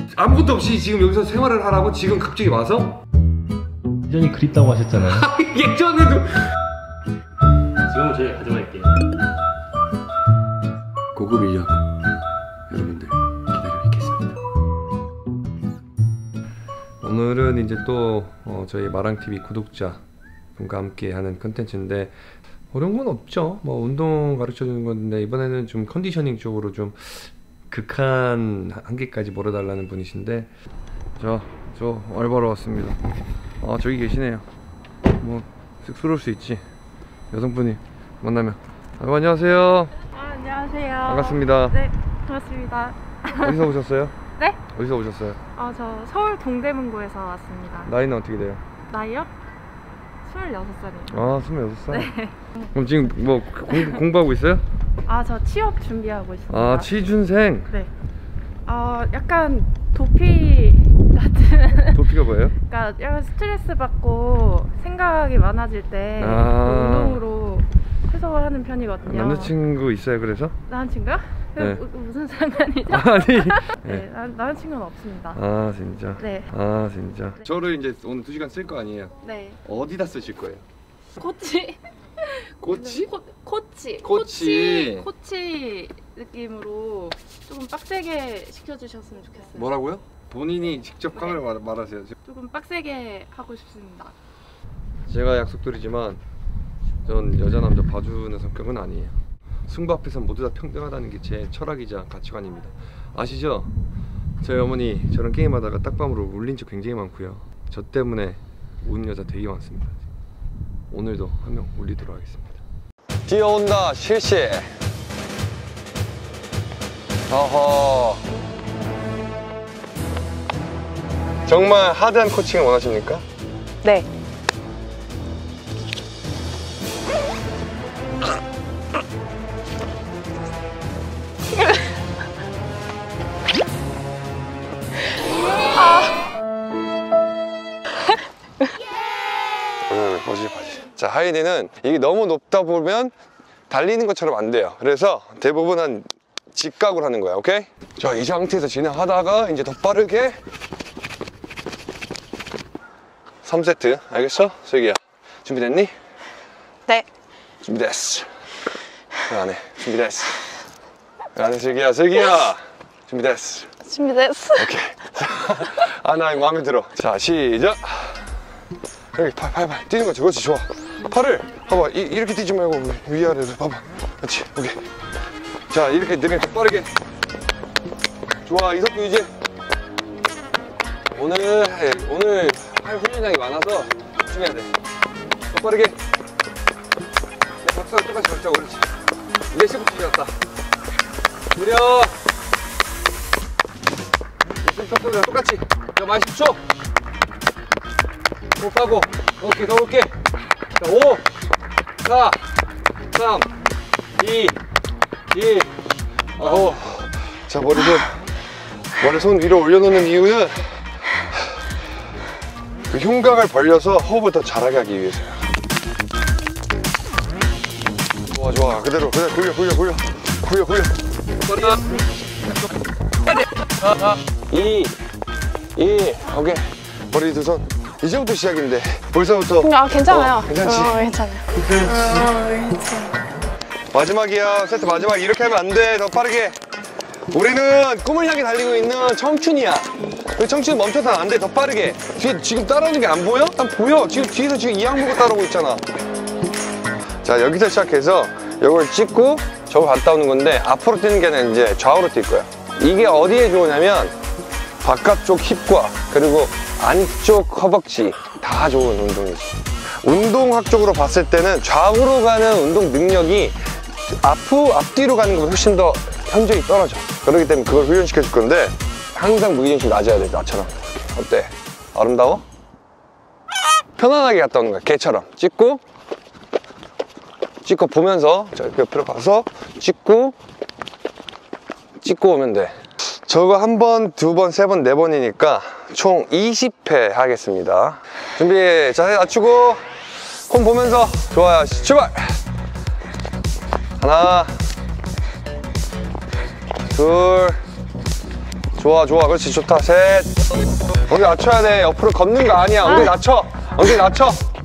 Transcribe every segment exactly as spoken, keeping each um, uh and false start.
아무것도 없이 지금 여기서 생활을 하라고 지금 갑자기 와서? 예전이 그립다고 하셨잖아요. 예전에도. 지금은 저희가 가져갈게요. 고급 인력 여러분들 기다려 있겠습니다. 오늘은 이제 또 어, 저희 마랑티비 구독자 분과 함께 하는 컨텐츠인데 어려운 건 없죠. 뭐 운동 가르쳐 주는 건데 이번에는 좀 컨디셔닝 쪽으로 좀 극한 한계까지 몰아달라는 분이신데 저, 저 알바로 왔습니다. 아 저기 계시네요. 뭐 쑥스러울 수 있지. 여성분이 만나면. 아이고, 안녕하세요. 아, 안녕하세요. 반갑습니다. 네, 반갑습니다. 어디서 오셨어요? 네? 어디서 오셨어요? 아, 저 서울 동대문구에서 왔습니다. 나이는 어떻게 돼요? 나이요? 스물여섯 살이에요. 아, 스물여섯 살? 네. 그럼 지금 뭐 공, 공부하고 있어요? 아, 저 취업 준비하고 있습니다. 아, 취준생? 네. 어, 약간 도피 같은. 도피가 뭐예요? 그러니까 약간 스트레스 받고 생각이 많아질 때 아. 운동으로 해소를 하는 편이거든요. 남자친구 있어요, 그래서? 남자친구요? 네. 무슨 상관이죠? 아니. 네, 네. 나, 남자친구는 없습니다. 아, 진짜? 네. 아, 진짜? 저를 이제 오늘 두 시간 쓸 거 아니에요? 네. 어디다 쓰실 거예요? 코치. 꼬치? 코, 코치. 코치. 코치. 코치 느낌으로 조금 빡세게 시켜주셨으면 좋겠어요. 뭐라고요? 본인이 직접 네. 카메라 말, 말하세요. 조금 빡세게 하고 싶습니다. 제가 약속드리지만 전 여자 남자 봐주는 성격은 아니에요. 승부 앞에선 모두 다 평등하다는 게 제 철학이자 가치관입니다. 아시죠? 저희 어머니 저랑 게임하다가 딱밤으로 울린 적 굉장히 많고요. 저 때문에 우는 여자 되게 많습니다. 오늘도 한 명 울리도록 하겠습니다. 뛰어온다 실시. 어허. 정말 하드한 코칭을 원하십니까? 네. 응, 바지 바지. 자, 하이디는 이게 너무 높다 보면 달리는 것처럼 안 돼요. 그래서 대부분 한 직각으로 하는 거야. 오케이? 자, 이 상태에서 진행하다가 이제 더 빠르게 삼 세트. 알겠어? 슬기야 준비됐니? 네. 준비됐어. 그 안에 준비됐어. 그 안에 슬기야 슬기야 준비됐어. 준비됐어. 오케이. 아, 나 이거 마음에 들어. 자, 시작. 여기 팔, 팔, 팔. 뛰는 거지. 그렇지, 좋아. 팔을, 봐봐. 이, 이렇게 뛰지 말고 위아래로 봐봐. 그렇지, 오케이. 자, 이렇게 느리게 빠르게. 좋아, 이석규 이제. 오늘, 오늘 팔 훈련량이 많아서 조심해야 돼. 더 빠르게. 내 박수랑 똑같이 박자고, 그렇지. 이제 십오 초 지났다. 느려. 턱턱이랑 똑같이. 자, 만 십 초. 못 가고. 오케이, 더 올게. 자, 오, 사, 삼, 이, 일. 아홉. 자, 머리손. 머리손 위로 올려놓는 이유는 그 흉곽을 벌려서 호흡을 더 잘하게 하기 위해서요. 좋아, 좋아. 그대로, 그대로 굴려, 굴려, 굴려. 굴려, 굴려. 이, 일, 오케이. 머리 두 손. 이제부터 시작인데 벌써부터. 아, 괜찮아요. 어, 괜찮지? 어, 괜찮아요. 어, 괜찮아요. 마지막이야. 세트 마지막. 이렇게 하면 안 돼. 더 빠르게. 우리는 꿈을 향해 달리고 있는 청춘이야. 그 청춘 멈춰서는 안 돼. 더 빠르게. 뒤에 지금 따라오는 게 안 보여? 난 보여. 지금 뒤에서 지금 이악 물고 따라오고 있잖아. 자, 여기서 시작해서 이걸 찍고 저걸 갔다 오는 건데 앞으로 뛰는 게 아니라 이제 좌우로 뛸 거야. 이게 어디에 좋으냐면 바깥쪽 힙과 그리고 안쪽 허벅지 다 좋은 운동이지. 운동학적으로 봤을 때는 좌우로 가는 운동 능력이 앞으로, 앞뒤로 가는 것보다 훨씬 더 현저히 떨어져. 그렇기 때문에 그걸 훈련시켜 줄 건데 항상 무게중심 낮아야 돼. 나처럼. 어때? 아름다워? 편안하게 갔다 오는 거야. 걔처럼 찍고 찍고 보면서 저 옆으로 가서 찍고 찍고 오면 돼. 저거 한 번, 두 번, 세 번, 네 번이니까 총 이십 회 하겠습니다. 준비. 자, 낮추고 홈 보면서. 좋아요. 출발. 하나, 둘, 좋아 좋아 그렇지 좋다. 셋. 엉덩이 낮춰야 돼. 옆으로 걷는 거 아니야. 엉덩이 낮춰. 엉덩이 낮춰.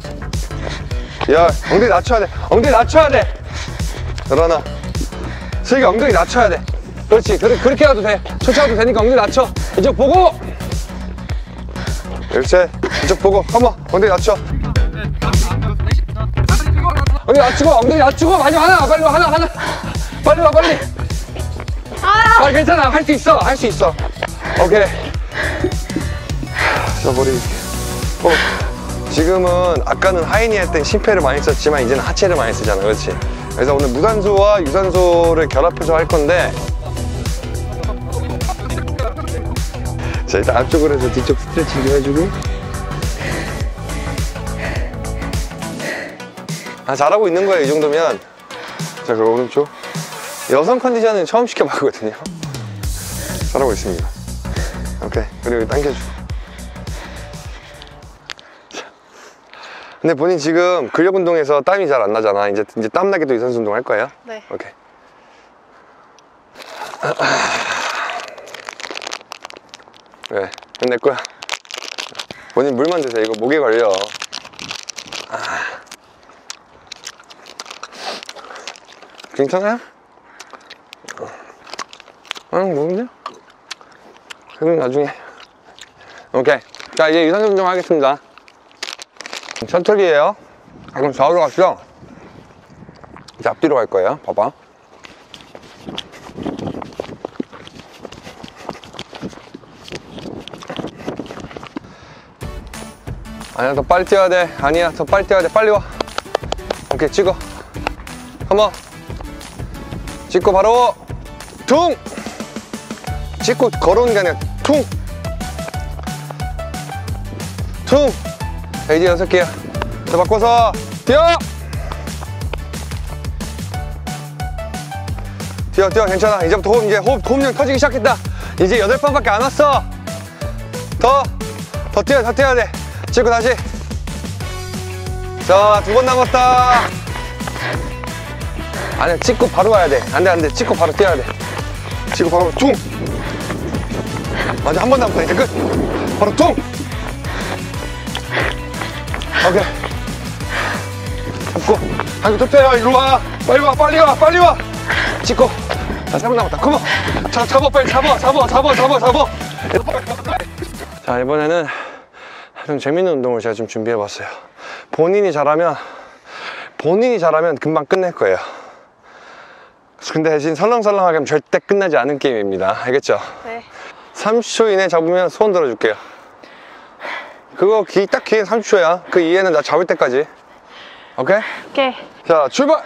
야 엉덩이 낮춰야 돼. 엉덩이 낮춰야 돼. 일어나. 슬기 엉덩이 낮춰야 돼. 그렇지. 그렇게, 그렇게 해도 돼. 천천히 해도 되니까 엉덩이 낮춰. 이쪽 보고. 일셋. 이쪽 보고. 컴온. 엉덩이 낮춰. 엉덩이 낮추고 엉덩이 낮추고 마지막 하나. 빨리 와 하나 하나. 빨리 와 빨리. 아 괜찮아. 할 수 있어. 할 수 있어. 오케이. 자 머리 이렇게. 어. 지금은 아까는 하이니 할 때 심폐를 많이 썼지만 이제는 하체를 많이 쓰잖아. 그렇지. 그래서 오늘 무산소와 유산소를 결합해서 할 건데 자 일단 앞쪽으로 해서 뒤쪽 스트레칭 좀 해주고 아 잘하고 있는 거야 이 정도면. 자 그럼 오른쪽 여성 컨디션은 처음 시켜봤거든요. 잘하고 있습니다. 오케이 그리고 당겨주고. 근데 본인 지금 근력 운동에서 땀이 잘 안 나잖아. 이제 이제 땀 나게 또 유산소 운동 할 거예요? 네. 오케이. 왜? 끝낼 거야? 본인 물만 드세요. 이거 목에 걸려. 아. 괜찮아요? 응, 모르냐? 그럼 나중에. 오케이. 자, 이제 유산소 운동 하겠습니다. 셔틀이에요. 그럼 좌우로 가시죠. 이제 앞뒤로 갈 거예요. 봐봐. 아니야, 더 빨리 뛰어야 돼. 아니야, 더 빨리 뛰어야 돼. 빨리 와. 오케이, 찍어. 컴온. 찍고 바로 퉁! 찍고 걸어오는 게 아니라 퉁! 퉁! 자, 이제 여섯 개야. 자, 바꿔서 뛰어! 뛰어, 뛰어, 괜찮아. 이제부터 호흡, 이제 호흡, 호흡력 터지기 시작했다. 이제 여덟 번밖에 안 왔어. 더, 더 뛰어, 더 뛰어야 돼. 찍고 다시. 자, 두 번 남았다. 아니야, 찍고 바로 와야 돼. 안 돼, 안 돼. 찍고 바로 뛰어야 돼. 찍고 바로 퉁! 맞아, 한 번 남았다. 이제 끝. 바로 퉁! 오케이. 잡고. 한개 톱대요. 이리 와. 빨리 와, 빨리 와, 빨리 와. 찍고. 자, 세 번 남았다. 컴온. 자, 잡아, 빨리 잡아, 잡아, 잡아, 잡아, 잡아. 자, 이번에는 좀 재밌는 운동을 제가 좀 준비해봤어요. 본인이 잘하면, 본인이 잘하면 금방 끝낼 거예요. 근데 대신 설렁설렁하게 하면 절대 끝나지 않은 게임입니다. 알겠죠? 네. 삼십 초 이내 잡으면 손 들어줄게요. 그거 기, 딱 기회 삼십 초야. 그 이해는 나 잡을 때까지. 오케이? 오케이. 자, 출발!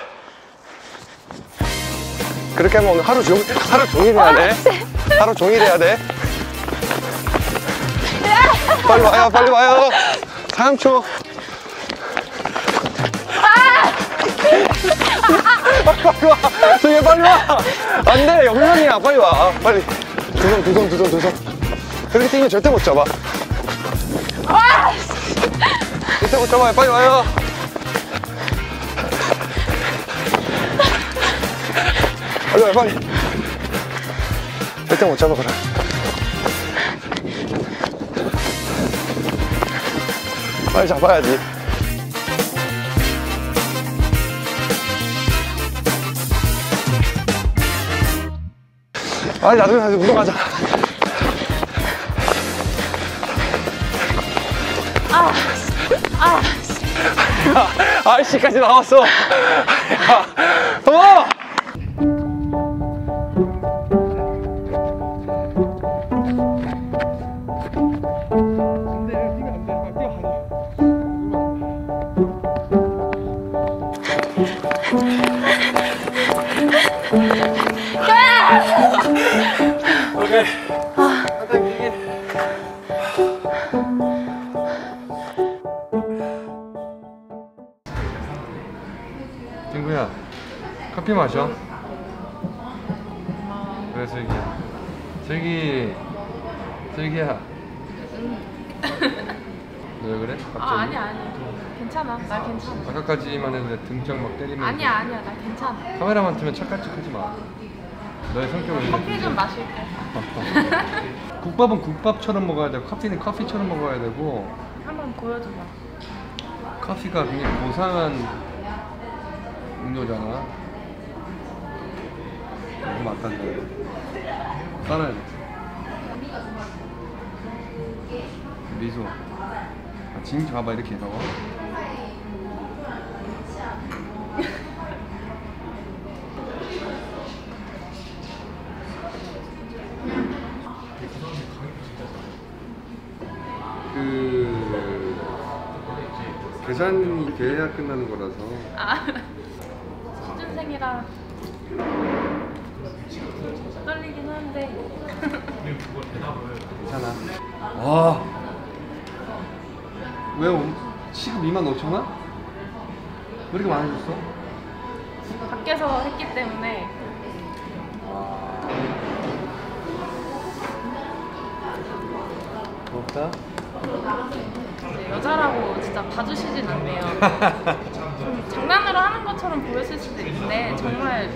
그렇게 하면 오늘 하루 종일, 하루 종일 해야 돼. 하루 종일 해야 돼. 빨리 와요, 빨리 와요. 삼 초. 빨리 와. 저기 빨리 와. 안 돼, 훈련이야. 빨리 와. 빨리. 두 손, 두 손, 두 손, 두 손. 그렇게 뛰면 절대 못 잡아. 절대 못 잡아요. 빨리 와요. 빨리 와요, 빨리. 절대 못 잡아, 그래. 빨리 잡아야지. 아니, 나중에 다시 운동하자. 아, 아. 아이씨까지 나왔어. 야, 어! 오케이. 아. 친구야, 커피 마셔. 그래, 슬기야. 슬기, 슬기야. 너 왜 그래? 갑자기? 아, 아니야, 아니야. 괜찮아. 나 괜찮아. 아까까지만 해도 등짝 막 때리면. 아니야, 아니야. 나 괜찮아. 카메라만 트면 착각 척 하지 마. 너의 성격을 커피 좀 마실게. 국밥은 국밥처럼 먹어야 되고 커피는 커피처럼 먹어야 되고 한번 보여줘봐. 커피가 굉장히 고상한 음료잖아. 너무 맛간데 따라야 돼. 미소. 아, 지금 봐봐 이렇게 해서. 그 계산이 돼야 끝나는 거라서. 아, 수준생이라 떨리긴 한데. 괜찮아. 와. 왜 오- 시급 이만 오천 원? 왜 이렇게 많이 줬어? 밖에서 했기 때문에. 고맙다. 이제 여자라고 진짜 봐주시진 않네요. 좀 장난으로 하는 것처럼 보였을 수도 있는데 정말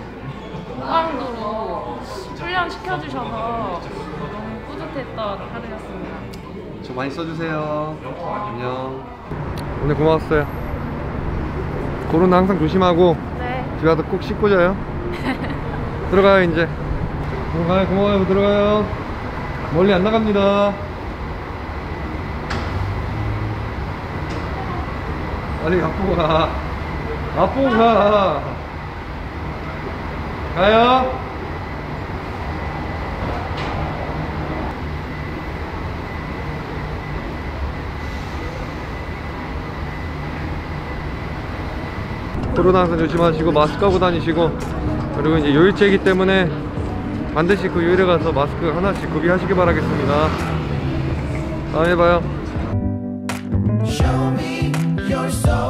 무강도로 훈련 시켜주셔서 너무 뿌듯했던 하루였습니다. 저 많이 써주세요. 안녕. 오늘 고마웠어요. 코로나 항상 조심하고 네. 집에 가서 꼭 씻고 자요. 들어가요 이제. 들어가요. 고마워요. 들어가요. 멀리 안 나갑니다. 빨리 앞보고 가. 앞보고 가. 가요. 코로나 항상 조심하시고 마스크 하고 다니시고, 그리고 이제 요일제이기 때문에 반드시 그 요일에 가서 마스크 하나씩 구비하시기 바라겠습니다. 다음에 봐요. Show me your soul.